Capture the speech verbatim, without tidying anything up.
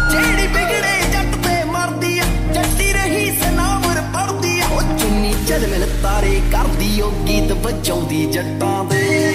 ਜਿਹੜੀ ਬਿਗੜੇ ਜੱਟ ਤੇ ਮਰਦੀ ਆ, ਜੱਟੀ ਰਹੀ ਸਨਾਮਰ ਪੜਦੀ ਆ। ਉਹ ਚੁੰਨੀ ਝਲਮਲ ਤਾਰੇ ਕਰਦੀ, ਉਹ ਗੀਤ ਵਜਾਉਂਦੀ ਜੱਟਾਂ ਦੇ।